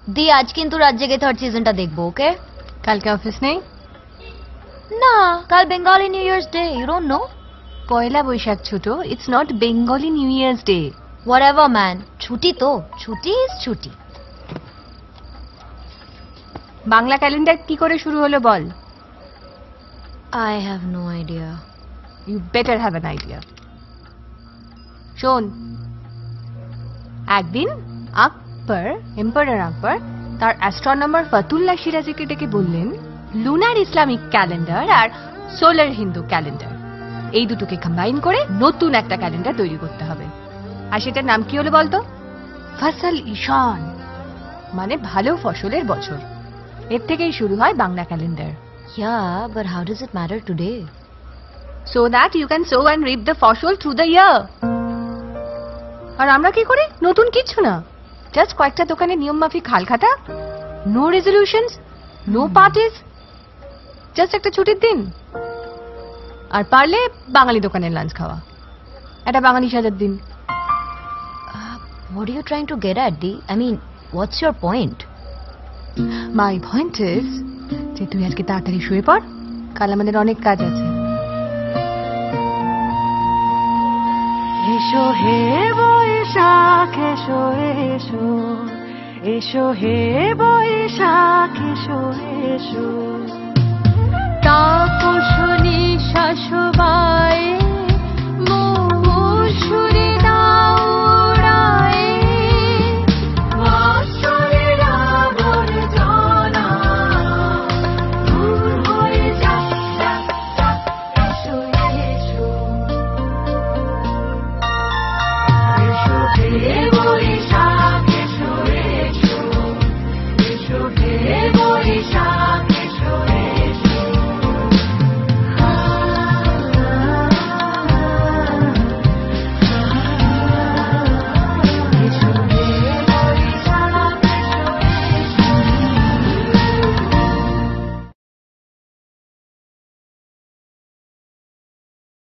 দি আজ কিন্তু রাত জেগে থার্ড সিজনটা দেখবো, ওকে? কালকে অফিস নেই? না, কাল Bengali new year's day, you don't know? Poila Baishakh ছোট, it's not Bengali new year's day. Whatever man, ছুটি তো, ছুটি ইজ ছুটি। বাংলা ক্যালেন্ডার কি করে শুরু হলো বল? I have no idea. You better have an idea. শোন, একদিন আকবর, এম্পারার আকবর তার অ্যাস্ট্রোনমার ফতুল্লাহ সিরাজিকে ডেকে বললেন, লুনার ইসলামিক ক্যালেন্ডার আর সোলার হিন্দু ক্যালেন্ডার এই দুটোকে কম্বাইন করে নতুন একটা ক্যালেন্ডার তৈরি করতে হবে। আর সেটার নাম কি হলো বলতো? ফসল ঈশান, মানে ভালো ফসলের বছর। এর থেকেই শুরু হয় Bangla calendar. Yeah, but how does it matter today? So that you can sow and reap the ফসল through the year. আর আমরা কি করি? নতুন কিছু না, জাস্ট কয়েকটা দোকানে নিয়ম মাফিক Halkhata, no resolutions, no parties, just একটা ছুটির দিন, আর পারলে বাঙালি দোকানের লাঞ্চ খাওয়া, একটা বাঙালি সাজার দিন। What are you trying to get at, Di? I mean, what's your point? My point is যে তুই আজকে তাড়াতাড়ি শুয়ে পড়, কাল আমাদের অনেক কাজ আছে। এসো হে বৈশাখ এসো এসো, এসো হে বৈশাখ এসো এসো, তাপস নিঃশ্বাস বায়ে